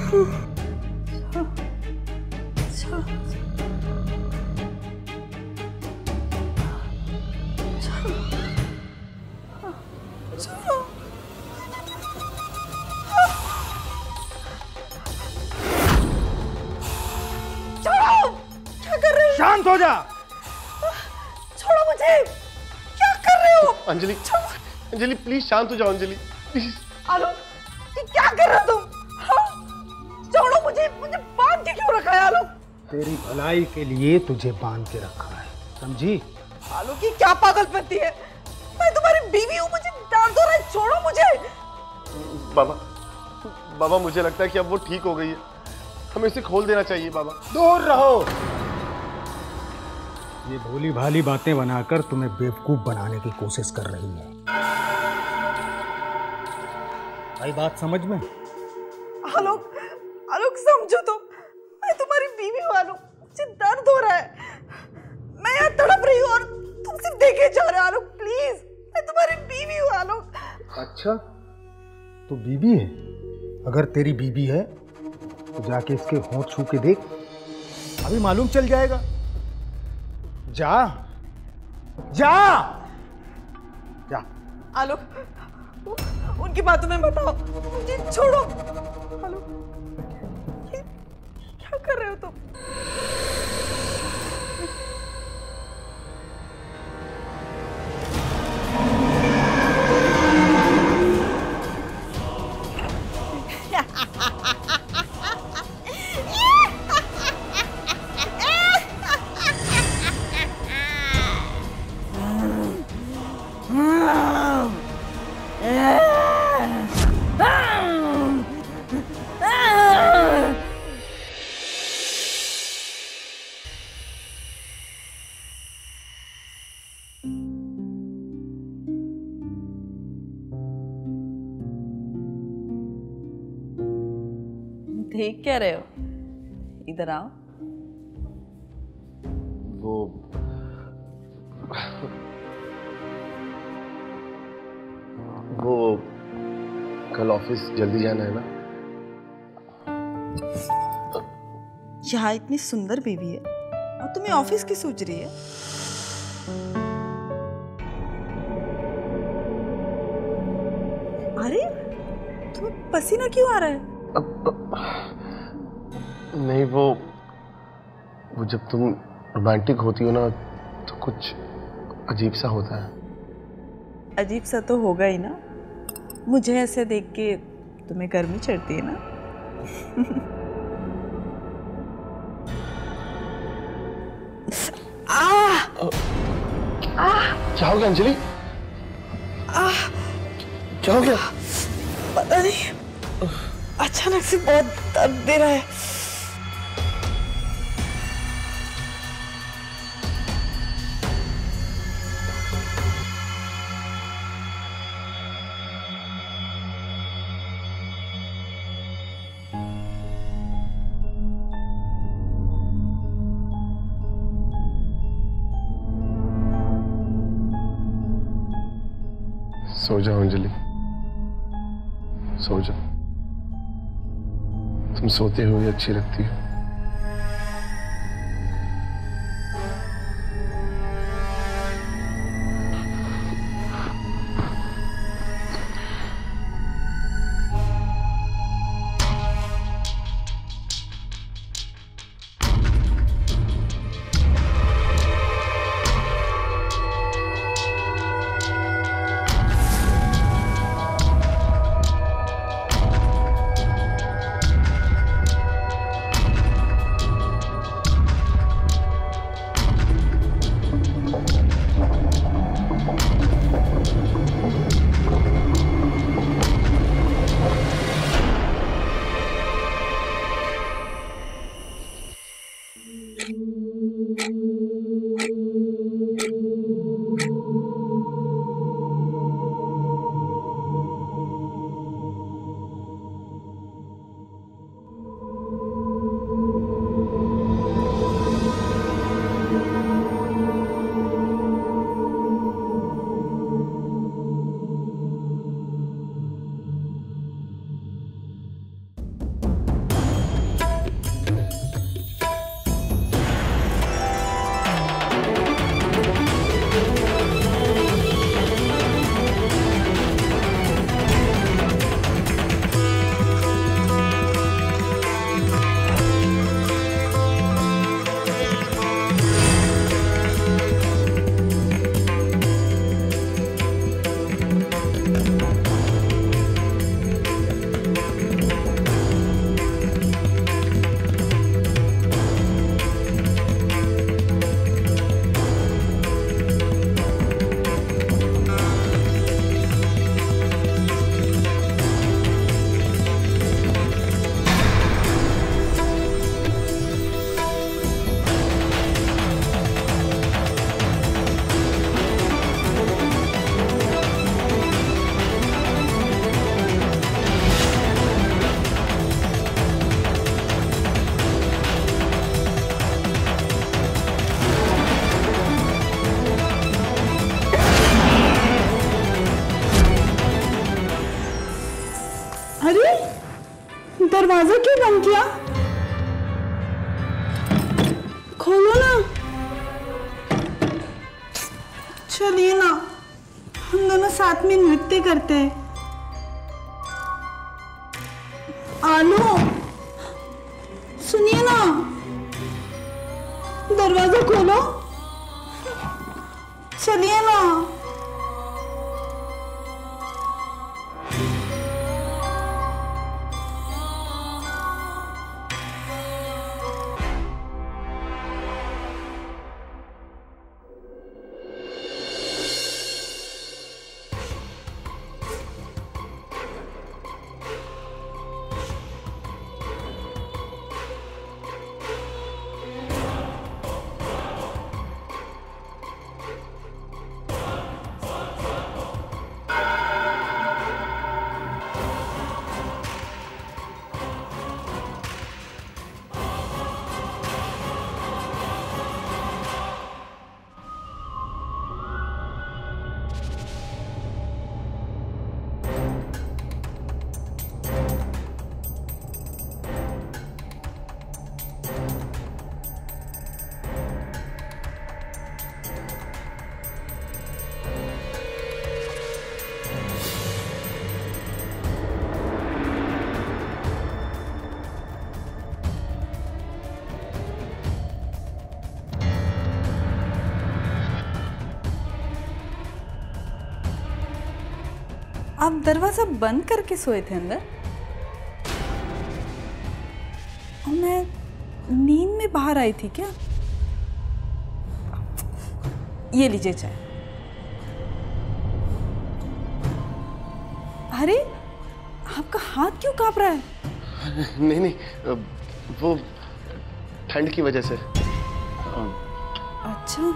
शांत हो जा। छोड़ो मुझे, क्या कर रहे हो? अंजलि, अंजलि प्लीज शांत हो जाओ अंजलि प्लीज। आलोक, क्या कर रहे हो तुम? हाँ? छोड़ो मुझे, मुझे बांध के क्यों रखा है आलोक? तेरी भलाई के लिए तुझे बांध के रखा है, समझी? आलोक की क्या पागलपंती है? मैं तुम्हारी बीवी हूँ, मुझे डांट दो रहा है, छोड़ो मुझे। बाबा, बाबा मुझे लगता है कि अब वो ठीक हो गई है, हमें इसे खोल देना चाहिए बाबा। दूर रहो। ये भोली भाली बातें बनाकर तुम्हें बेवकूफ बनाने की कोशिश कर रही है। भाई बात समझ में? आलोक, आलोक समझो तो, मैं तुम्हारी बीवी हूँ आलोक, मुझे दर्द हो रहा है, मैं यहाँ तड़प रही हूँ और तुम सिर्फ देखे जा रहे हो आलोक, प्लीज, मैं तुम्हारी बीवी हूँ आलोक। अच्छा, तो बीबी है? अगर तेरी बीबी है तो जाके इसके होंठ छू के देख, अभी मालूम चल जाएगा। जा जा जा। आलोक, उनकी बातों में मत आओ, मुझे छोड़ो। आलोक, ये क्या कर रहे हो तुम? देख क्या रहे हो? इधर आओ। वो कल ऑफिस जल्दी जाना है ना? यहाँ इतनी सुंदर बीवी है और तुम्हें ऑफिस की सूझ रही है? अरे तुम्हें पसीना क्यों आ रहा है? नहीं, वो जब तुम रोमांटिक होती हो ना तो कुछ अजीब सा होता है। अजीब सा तो होगा ही ना, मुझे ऐसे देख के तुम्हें गर्मी चढ़ती है ना। क्या हो गया अंजलि? क्या हो गया? पता नहीं, अचानक से बहुत दर्द दे रहा है। सो जाओ अंजलि, सो जाओ, तुम सोते हुए अच्छी लगती हो। अरे दरवाजा क्यों बंद किया? खोलो ना। चलिए ना, हम दोनों साथ में नृत्य करते हैं। आलो, सुनिए ना, दरवाजा खोलो। चलिए ना। आप दरवाजा बंद करके सोए थे अंदर और मैं नींद में बाहर आई थी क्या? ये लीजिए चाय। अरे आपका हाथ क्यों कांप रहा है? नहीं नहीं, वो ठंड की वजह से। अच्छा,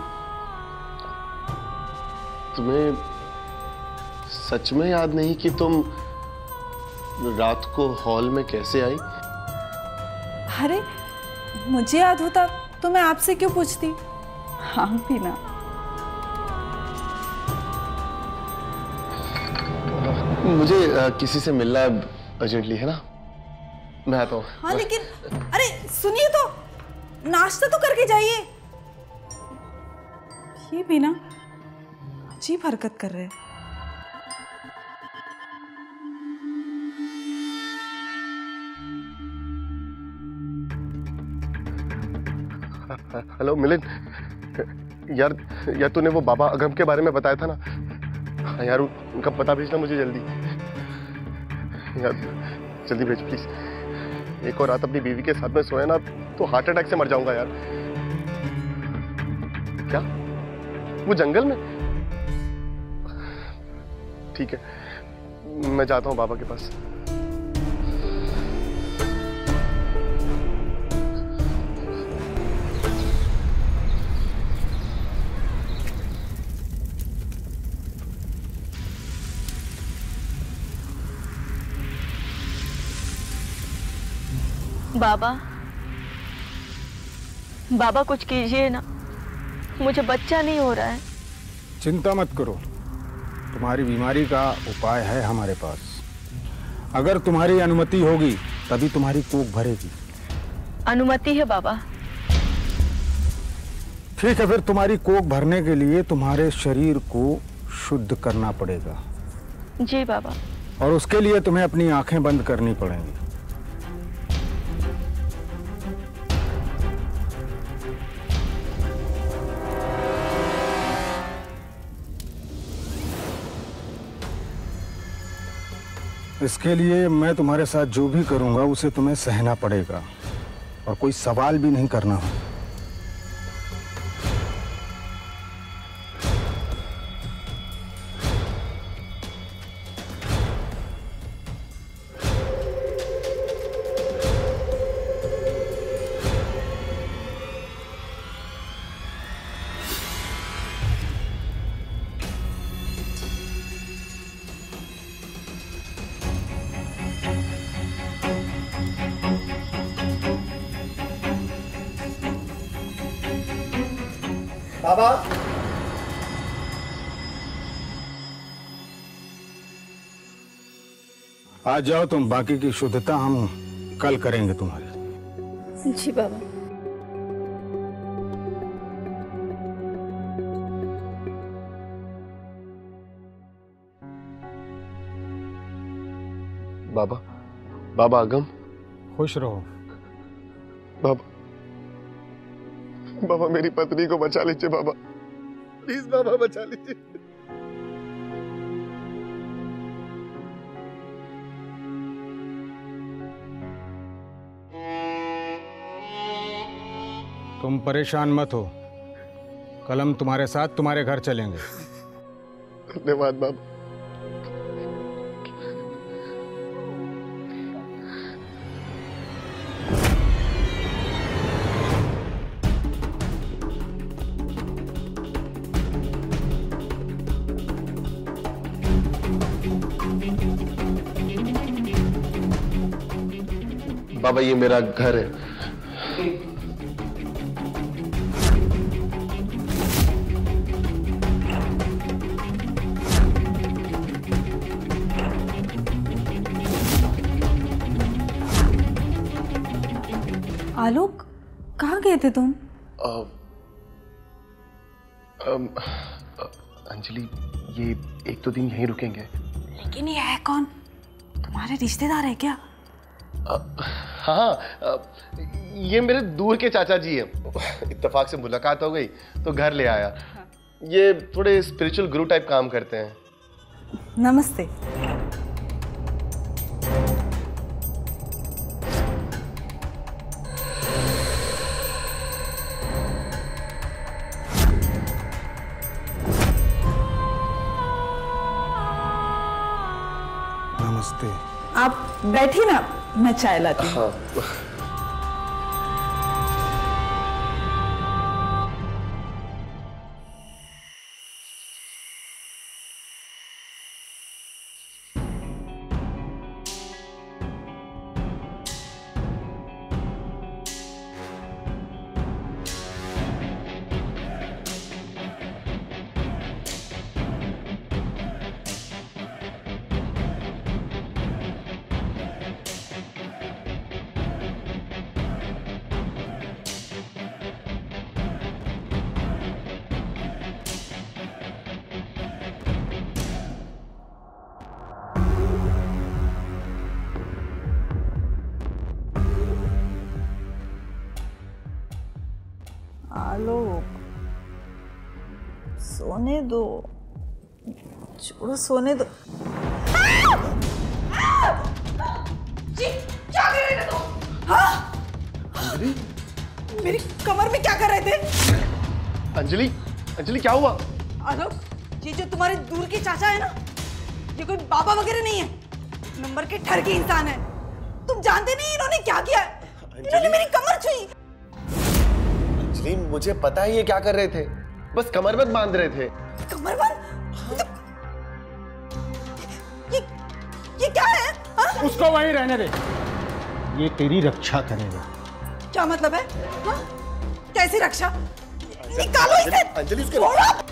तुम्हें सच में याद नहीं कि तुम रात को हॉल में कैसे आई? अरे मुझे याद होता तो मैं आपसे क्यों पूछती? हाँ भी ना। मुझे किसी से मिलना अर्जेंटली है ना, मैं आता हूँ। हाँ लेकिन अरे सुनिए तो, नाश्ता तो करके जाइए। ये भी ना अजीब हरकत कर रहे हैं। हेलो मिलिंद, यार तूने वो बाबा अगम के बारे में बताया था ना यार, उनका पता भेजना मुझे जल्दी यार, जल्दी भेज प्लीज। एक और रात अपनी बीवी के साथ में सोया ना तो हार्ट अटैक से मर जाऊंगा यार। क्या वो जंगल में? ठीक है, मैं जाता हूँ बाबा के पास। बाबा कुछ कीजिए ना, मुझे बच्चा नहीं हो रहा है। चिंता मत करो, तुम्हारी बीमारी का उपाय है हमारे पास। अगर तुम्हारी अनुमति होगी तभी तुम्हारी कोख भरेगी। अनुमति है बाबा। ठीक है, फिर तुम्हारी कोख भरने के लिए तुम्हारे शरीर को शुद्ध करना पड़ेगा। जी बाबा। और उसके लिए तुम्हें अपनी आंखें बंद करनी पड़ेंगी। इसके लिए मैं तुम्हारे साथ जो भी करूंगा उसे तुम्हें सहना पड़ेगा और कोई सवाल भी नहीं करना है। बाबा, आज जाओ तुम, बाकी की शुद्धता हम कल करेंगे तुम्हारी। जी बाबा। बाबा, बाबा अगम। खुश रहो। बाबा, बाबा मेरी पत्नी को बचा लीजिए बाबा, प्लीज बाबा बचा लीजिए। तुम परेशान मत हो, कल हम तुम्हारे साथ तुम्हारे घर चलेंगे। धन्यवाद बाबा। बाबा ये मेरा घर है। आलोक, कहाँ गए थे तुम? अंजलि, ये एक दो दिन यहीं रुकेंगे। लेकिन ये है कौन? तुम्हारे रिश्तेदार है क्या? हाँ, ये मेरे दूर के चाचा जी हैं। इत्तेफाक से मुलाकात हो गई तो घर ले आया। ये थोड़े स्पिरिचुअल गुरु टाइप काम करते हैं। नमस्ते। नमस्ते। आप बैठिए ना, मैं चाय लाती हूँ। हाँ। आलोक, सोने दो, छोड़ो, सोने दो। जी, क्या कर रहे थे तुम? हाँ? मेरी कमर में क्या कर रहे थे? अंजलि, अंजलि क्या हुआ? आलोक, ये जो तुम्हारे दूर के चाचा है ना, ये कोई बाबा वगैरह नहीं है, नंबर के ठरकी इंसान है। तुम जानते नहीं इन्होंने क्या किया है? इन्होंने मेरी कमर छुई। अंजलि, मुझे पता है ये क्या कर रहे थे, बस कमरबंद बांध रहे थे। कमरबंद? ये क्या है? हाँ? उसको वहीं रहने दे, ये तेरी रक्षा करेगा। क्या मतलब है? हाँ? कैसी रक्षा? निकालो इसे। अंजलि, उसके छोड़ो।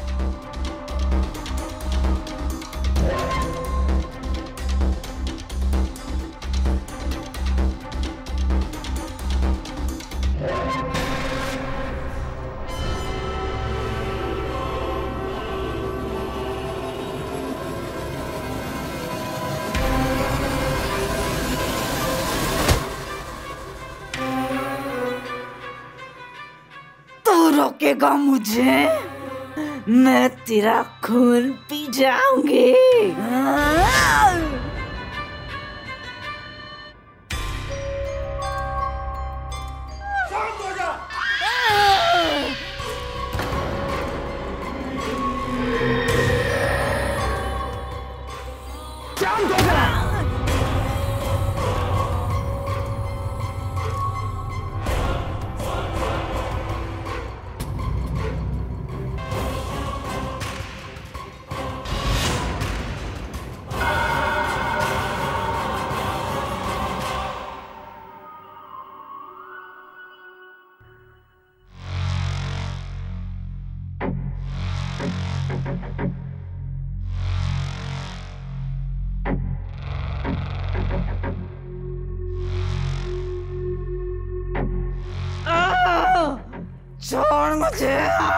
रोकेगा मुझे? मैं तेरा खून पी जाऊंगी। शांत हो जा। शांत हो जा। छोड़ मुझे।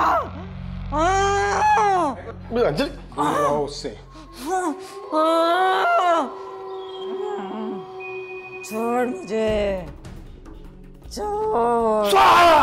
अंजलि उससे छोड़ मुझे, छोड़।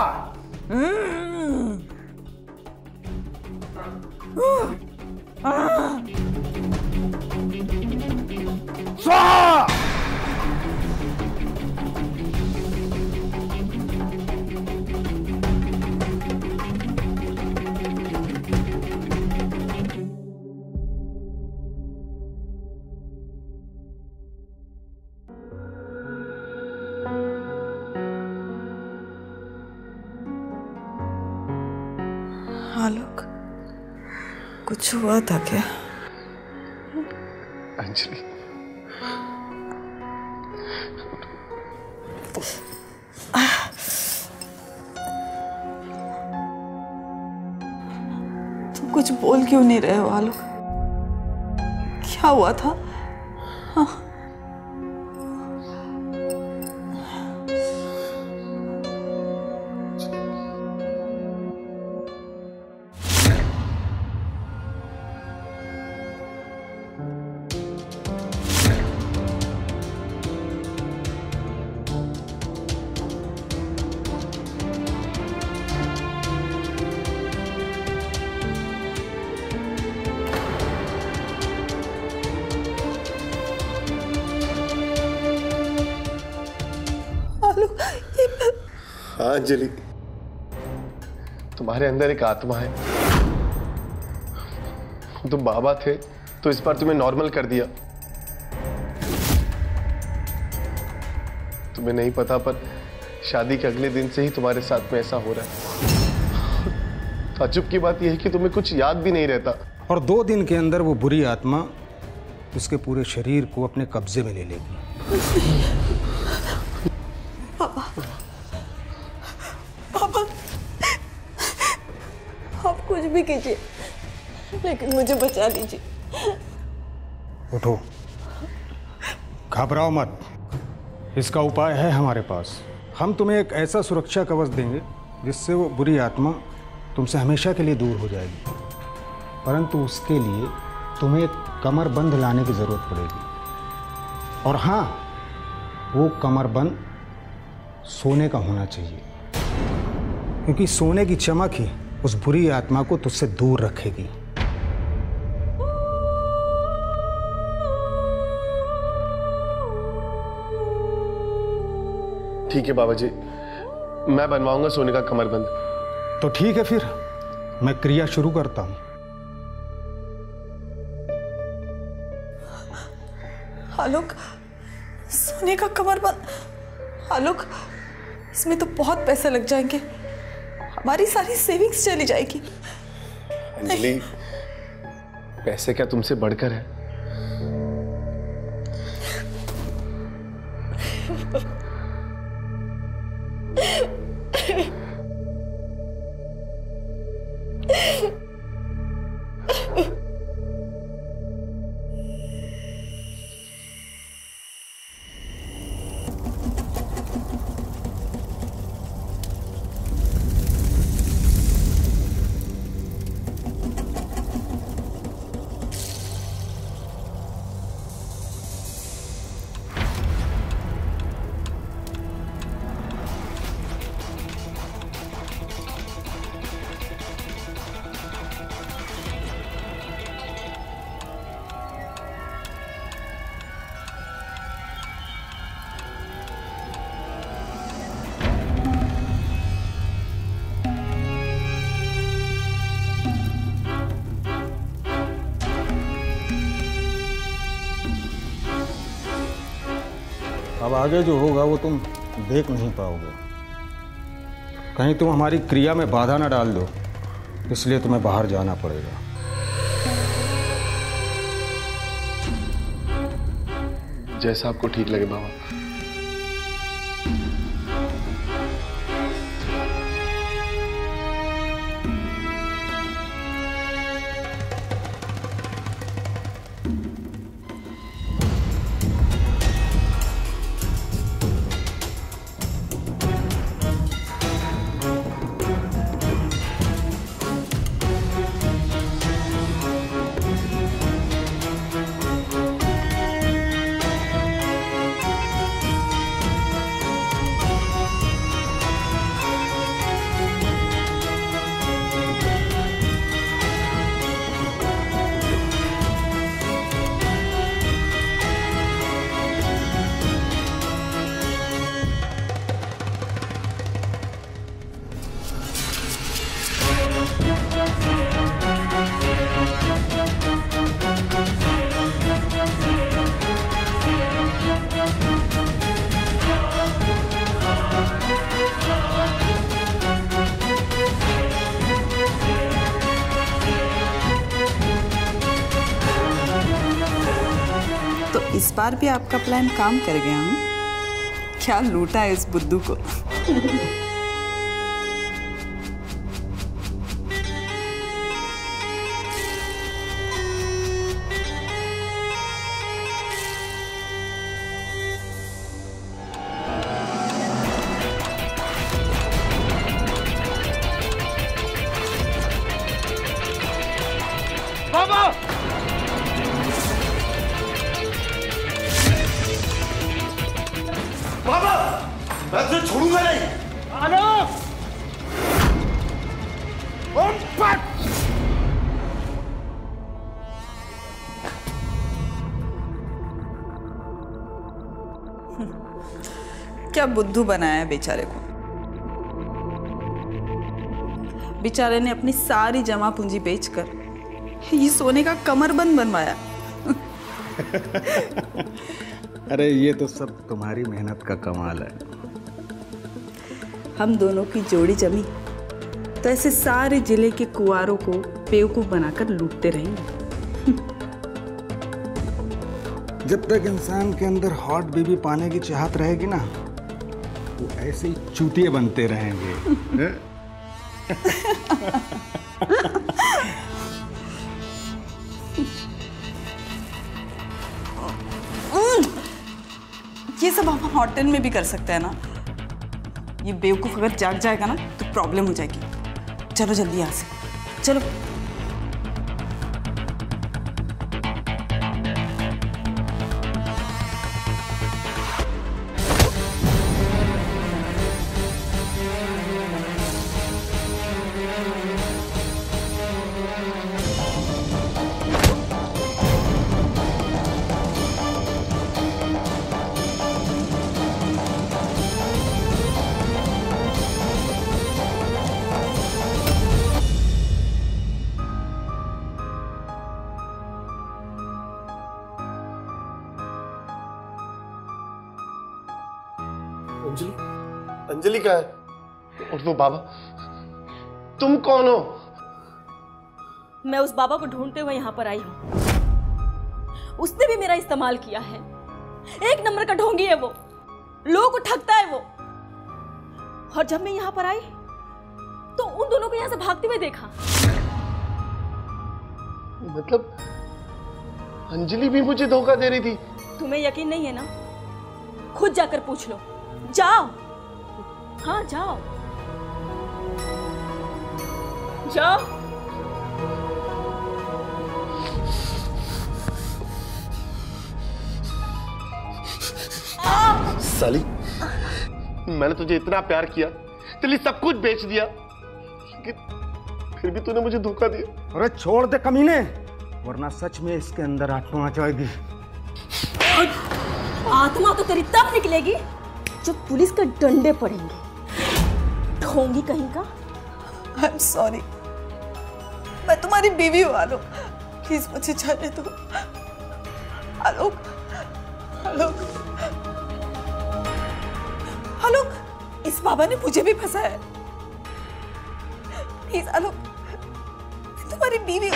आलोक, कुछ हुआ था क्या? अंजलि तुम कुछ बोल क्यों नहीं रहे हो आलोक? क्या हुआ था? हाँ। हाँ अंजलि, तुम्हारे अंदर एक आत्मा है। तुम बाबा थे तो इस बार तुम्हें नॉर्मल कर दिया। तुम्हें नहीं पता पर शादी के अगले दिन से ही तुम्हारे साथ में ऐसा हो रहा है। ताज्जुब की बात यह है कि तुम्हें कुछ याद भी नहीं रहता। और 2 दिन के अंदर वो बुरी आत्मा उसके पूरे शरीर को अपने कब्जे में ले लेगी। पापा, पापा, आप कुछ भी कीजिए लेकिन मुझे बचा लीजिए। उठो, घबराओ मत, इसका उपाय है हमारे पास। हम तुम्हें एक ऐसा सुरक्षा कवच देंगे जिससे वो बुरी आत्मा तुमसे हमेशा के लिए दूर हो जाएगी। परंतु उसके लिए तुम्हें एक कमरबंद लाने की ज़रूरत पड़ेगी। और हाँ, वो कमरबंद सोने का होना चाहिए, क्योंकि सोने की चमक ही उस बुरी आत्मा को तुझसे दूर रखेगी। ठीक है बाबा जी, मैं बनवाऊंगा सोने का कमरबंद। तो ठीक है, फिर मैं क्रिया शुरू करता हूं। आलोक, सोने का कमरबंद? आलोक, इसमें तो बहुत पैसे लग जाएंगे, हमारी सारी सेविंग्स चली जाएगी। अंजलि, पैसे क्या तुमसे बढ़कर है? अब आगे जो होगा वो तुम देख नहीं पाओगे। कहीं तुम हमारी क्रिया में बाधा न डाल दो, इसलिए तुम्हें बाहर जाना पड़ेगा। जैसा आपको ठीक लगे बाबा। बार भी आपका प्लान काम कर गया हूँ। क्या लूटा है इस बुद्धू को। बाबा मैं तुझे छोड़ूंगा नहीं। आलोक! क्या बुद्धू बनाया है बेचारे को। बेचारे ने अपनी सारी जमा पूंजी बेचकर ये सोने का कमरबंद बनवाया। अरे ये तो सब तुम्हारी मेहनत का कमाल है। हम दोनों की जोड़ी जमी तो ऐसे सारे जिले के कुंवारों को बेवकूफ बनाकर लूटते रहेंगे। जब तक इंसान के अंदर हॉट बीबी पाने की चाहत रहेगी ना, वो ऐसे ही चूतिए बनते रहेंगे। ये सब हम होटल में भी कर सकते हैं ना। ये बेवकूफ अगर जाग जाएगा ना तो प्रॉब्लम हो जाएगी। चलो जल्दी यहाँ से चलो। अंजलि, अंजलि क्या है? और वो बाबा, तुम कौन हो? मैं उस बाबा को ढूंढते हुए यहाँ पर आई हूँ। उसने भी मेरा इस्तेमाल किया है। एक नंबर का ढोंगी है वो, लोगों को ठगता है वो। और जब मैं यहाँ पर आई तो उन दोनों को यहाँ से भागते हुए देखा। मतलब अंजलि भी मुझे धोखा दे रही थी? तुम्हें यकीन नहीं है ना? खुद जाकर पूछ लो। जाओ, हाँ जाओ जाओ। साली, मैंने तुझे इतना प्यार किया, तेरे लिए सब कुछ बेच दिया, लेकिन फिर भी तूने मुझे धोखा दिया। अरे छोड़ दे कमीने, वरना सच में इसके अंदर आत्मा आ जाएगी। आत्मा तो तेरी तब निकलेगी जब पुलिस के डंडे पड़ेंगे। ढोंगी कहीं का। आई एम सॉरी, मैं तुम्हारी बीवी हूँ आलोक, प्लीज मुझे जाने दो। आलोक, आलोक, आलोक, इस बाबा ने मुझे भी फंसाया है। प्लीज आलोक, तुम्हारी बीवी।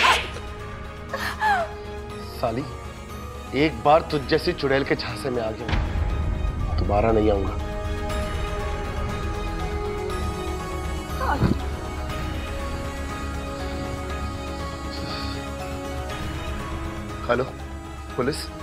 साली, एक बार तुझ जैसी चुड़ैल के झांसे में आ गया, दोबारा नहीं आऊंगा। Hello police.